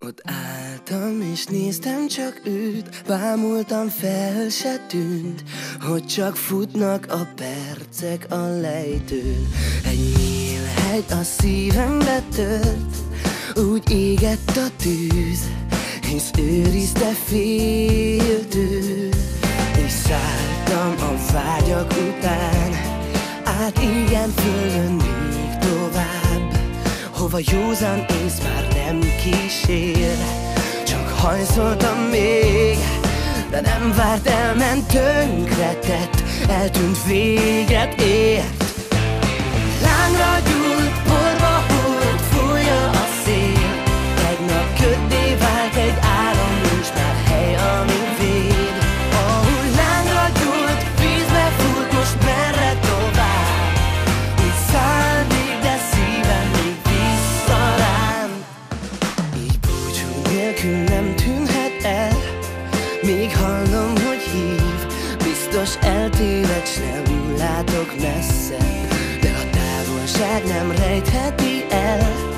Ott álltam és néztem csak őt, bámultam, fel se tűnt, hogy csak futnak a percek a lejtőn. Egy nyílhegy a szívembe tört, úgy égett a tűz, hisz őrizte féltő. És szálltam a vágyak után, át igen földön még tovább, hova józan ész már nem kísér. Csak hajszoltam még, de nem várt, elment, tönkretett, eltűnt, véget ért. Lángra gyújt, porba hult, fújja a szél, egy nap köddé vált, egy áram, nincs már hely, ami véd. Ahogy lángra gyújt, vízbe fújt, most merre tovább? Úgy száll még, de szívem még vissza rám. Így búcsú nélkül nem tűnhet el, még hallom, hogy hív, biztos eltéved, s nem látok messze, de a távolság nem rejtheti el